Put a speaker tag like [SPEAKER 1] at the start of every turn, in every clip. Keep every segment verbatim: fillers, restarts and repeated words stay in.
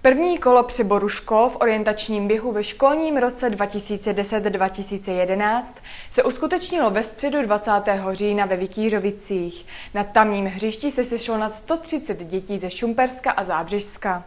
[SPEAKER 1] První kolo přeboru škol v orientačním běhu ve školním roce dva tisíce deset dva tisíce jedenáct se uskutečnilo ve středu dvacátého října ve Vikířovicích. Na tamním hřišti se sešlo na sto třicet dětí ze Šumperska a Zábřežska.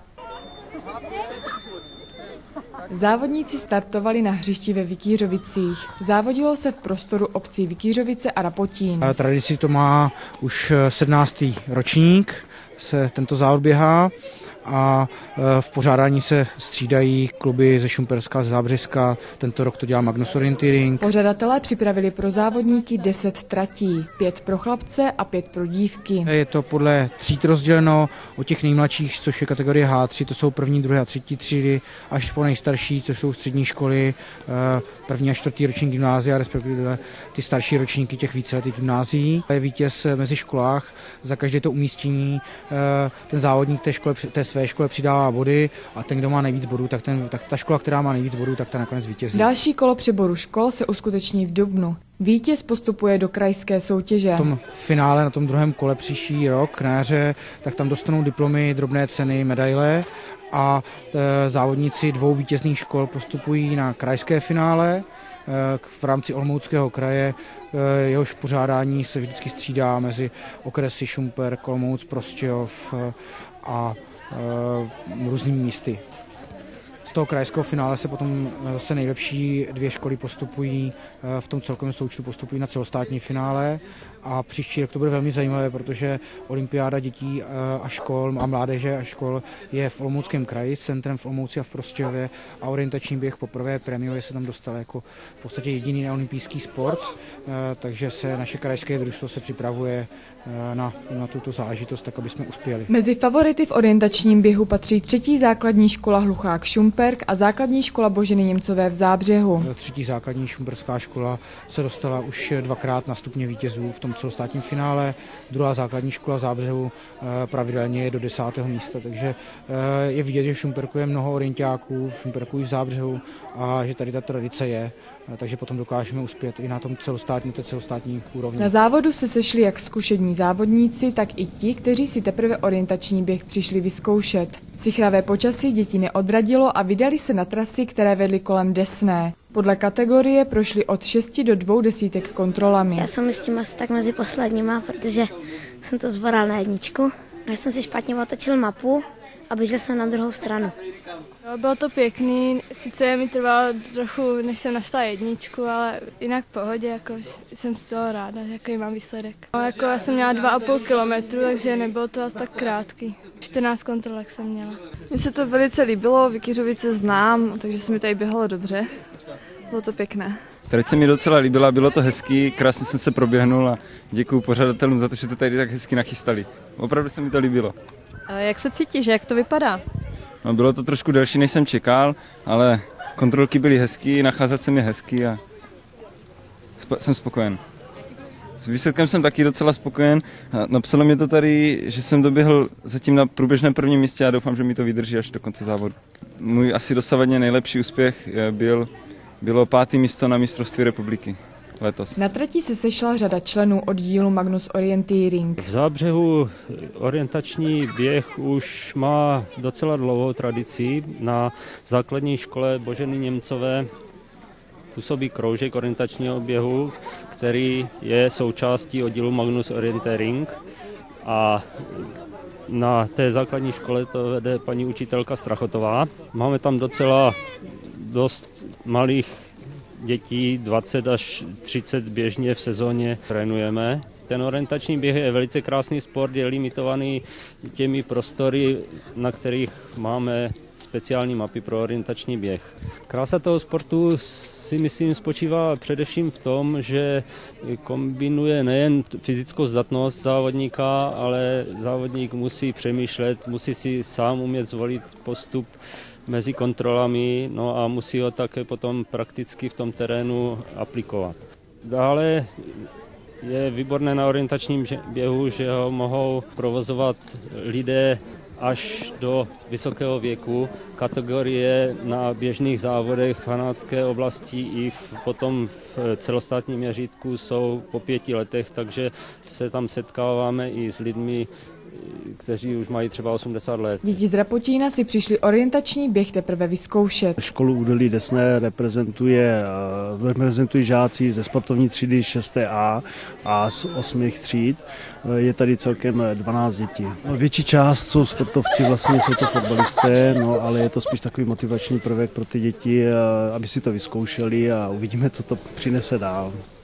[SPEAKER 1] Závodníci startovali na hřišti ve Vikířovicích. Závodilo se v prostoru obcí Vikířovice a Rapotín.
[SPEAKER 2] Tradici to má už sedmnáctý ročník, se tento závod běhá a v pořádání se střídají kluby ze Šumperska a ze Zábřežska. Tento rok to dělá Magnus Orienteering.
[SPEAKER 1] Pořadatelé připravili pro závodníky deset tratí, pět pro chlapce a pět pro dívky.
[SPEAKER 2] Je to podle tříd rozděleno, od těch nejmladších, což je kategorie H tři, to jsou první, druhé a třetí třídy, až po nejstarší, což jsou střední školy, první a čtvrtý ročník gymnázia, respektive ty starší ročníky těch víceletých gymnázií. Je vítěz mezi školách, za každé to umístění ten závodník té, škole, té své škole přidává body a ten, kdo má nejvíc bodů, tak, ten, tak ta škola, která má nejvíc bodů, tak ta nakonec vítězí.
[SPEAKER 1] Další kolo přeboru škol se uskuteční v dubnu. Vítěz postupuje do krajské soutěže.
[SPEAKER 2] V tom finále na tom druhém kole příští rok na jaře, tak tam dostanou diplomy, drobné ceny, medaile a závodníci dvou vítězných škol postupují na krajské finále v rámci Olomouckého kraje. Jehož pořádání se vždycky střídá mezi okresy Šumperk, Olomouc, Prostějov a různými místy. Z toho krajského finále se potom zase nejlepší dvě školy postupují, v tom celkovém součtu postupují na celostátní finále a příští rok to bude velmi zajímavé, protože olympiáda dětí a škol a mládeže a škol je v Olomouckém kraji, s centrem v Olomouci a v Prostějově a orientační běh poprvé prémiově se tam dostal jako v podstatě jediný neolympijský sport, takže se naše krajské družstvo se připravuje na, na tuto záležitost, tak aby jsme uspěli.
[SPEAKER 1] Mezi favority v orientačním běhu patří třetí základní škola Hluchák Šumperk a základní škola Boženy Němcové v Zábřehu.
[SPEAKER 2] Třetí základní šumperská škola se dostala už dvakrát na stupně vítězů v tom celostátním finále. Druhá základní škola v Zábřehu pravidelně je do desátého místa, takže je vidět, že v Šumperku je mnoho orientáků, v Šumperku i v Zábřehu a že tady ta tradice je, takže potom dokážeme uspět i na tom celostátní, té celostátní úrovni.
[SPEAKER 1] Na závodu se sešli jak zkušení závodníci, tak i ti, kteří si teprve orientační běh přišli vyzkoušet. Sichravé počasí děti neodradilo a vydali se na trasy, které vedly kolem Desné. Podle kategorie prošli od šesti do dvou desítek kontrolami.
[SPEAKER 3] Já jsem s tím asi tak mezi posledníma, protože jsem to zvoral na jedničku. Já jsem si špatně otočil mapu a běžel jsem na druhou stranu.
[SPEAKER 4] Jo, bylo to pěkný, sice mi trvalo trochu, než jsem našla jedničku, ale jinak v pohodě, jako jsem z toho ráda, jaký mám výsledek. No, jako já jsem měla dva a půl kilometru, takže nebylo to asi tak krátký. čtrnáct kontrolek jsem měla.
[SPEAKER 5] Mně se to velice líbilo, Vikířovice znám, takže se mi tady běhalo dobře. Bylo to pěkné.
[SPEAKER 6] Trať se mi docela líbila, bylo to hezký, krásně jsem se proběhnul a děkuji pořadatelům za to, že to tady tak hezky nachystali. Opravdu se mi to líbilo.
[SPEAKER 5] A jak se cítíš, jak to vypadá?
[SPEAKER 6] No, bylo to trošku delší, než jsem čekal, ale kontrolky byly hezký, nacházet se mi hezky a jsem spokojen. S výsledkem jsem taky docela spokojen. Napsalo mi to tady, že jsem doběhl zatím na průběžném prvním místě a doufám, že mi to vydrží až do konce závodu. Můj asi dosavadně nejlepší úspěch byl, bylo pátý místo na mistrovství republiky letos.
[SPEAKER 1] Na trati se sešla řada členů oddílu Magnus Orienteering.
[SPEAKER 7] V Zábřehu orientační běh už má docela dlouhou tradici. Na základní škole Boženy Němcové působí kroužek orientačního běhu, který je součástí oddílu Magnus Orienteering a na té základní škole to vede paní učitelka Strachotová. Máme tam docela dost malých dětí, dvacet až třicet běžně v sezóně trénujeme. Ten orientační běh je velice krásný sport, je limitovaný těmi prostory, na kterých máme speciální mapy pro orientační běh. Krása toho sportu si myslím spočívá především v tom, že kombinuje nejen fyzickou zdatnost závodníka, ale závodník musí přemýšlet, musí si sám umět zvolit postup mezi kontrolami, no a musí ho také potom prakticky v tom terénu aplikovat. Dále je výborné na orientačním běhu, že ho mohou provozovat lidé až do vysokého věku. Kategorie na běžných závodech v hanácké oblasti i v, potom v celostátním měřítku jsou po pěti letech, takže se tam setkáváme i s lidmi kteří už mají třeba osmdesát let.
[SPEAKER 1] Děti z Rapotína si přišli orientační běh teprve vyzkoušet.
[SPEAKER 8] Školu Údolí Desné reprezentuje, reprezentují žáci ze sportovní třídy šest A a z osmých tříd. Je tady celkem dvanáct dětí. Větší část jsou sportovci, vlastně jsou to fotbalisté, no, ale je to spíš takový motivační prvek pro ty děti, aby si to vyzkoušeli a uvidíme, co to přinese dál.